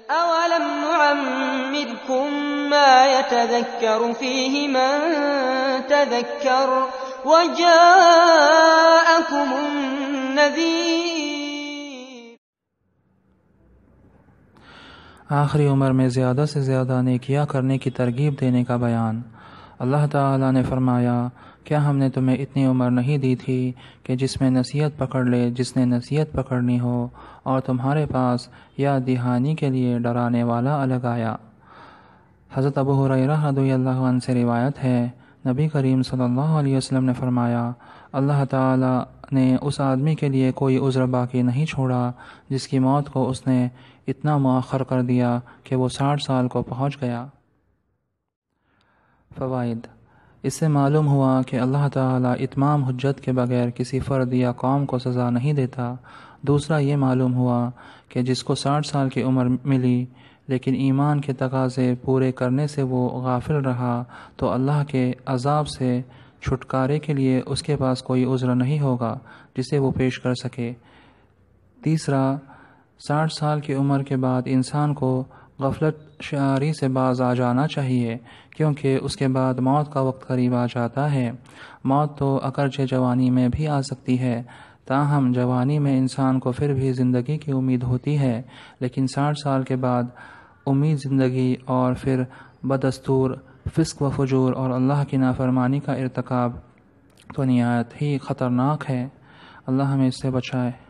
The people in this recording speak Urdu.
أولم نعمركم ما يتذكر فيه من تذكر وجاءكم النذير۔ آخری عمر میں زیادہ سے زیادہ نیکیاں کرنے کی ترغیب دینے کا بیان۔ اللہ تعالیٰ نے فرمایا، کیا ہم نے تمہیں اتنی عمر نہیں دی تھی کہ جس میں نصیحت پکڑ لے جس نے نصیحت پکڑنی ہو، اور تمہارے پاس یاد دہانی کے لیے ڈرانے والا الگ آیا۔ حضرت ابو ہریرہ رضی اللہ عنہ سے روایت ہے، نبی کریم صلی اللہ علیہ وسلم نے فرمایا، اللہ تعالیٰ نے اس آدمی کے لیے کوئی عذر باقی نہیں چھوڑا جس کی موت کو اس نے اتنا مؤخر کر دیا کہ وہ 60 سال کو پہنچ گیا۔ فوائد: اس سے معلوم ہوا کہ اللہ تعالیٰ اتمام حجت کے بغیر کسی فرد یا قوم کو سزا نہیں دیتا۔ دوسرا یہ معلوم ہوا کہ جس کو 60 سال کی عمر ملی لیکن ایمان کے تقاضے پورے کرنے سے وہ غافل رہا تو اللہ کے عذاب سے چھٹکارے کے لیے اس کے پاس کوئی عذر نہیں ہوگا جسے وہ پیش کر سکے۔ تیسرا، 60 سال کی عمر کے بعد انسان کو غفلت شعاری سے باز آ جانا چاہیے، کیونکہ اس کے بعد موت کا وقت قریب آ جاتا ہے۔ موت تو اگرچہ جوانی میں بھی آ سکتی ہے، تاہم جوانی میں انسان کو پھر بھی زندگی کی امید ہوتی ہے، لیکن 60 سال کے بعد امید زندگی اور پھر بدستور فسق و فجور اور اللہ کی نافرمانی کا ارتکاب تو نہایت ہی خطرناک ہے۔ اللہ ہمیں اس سے بچائے۔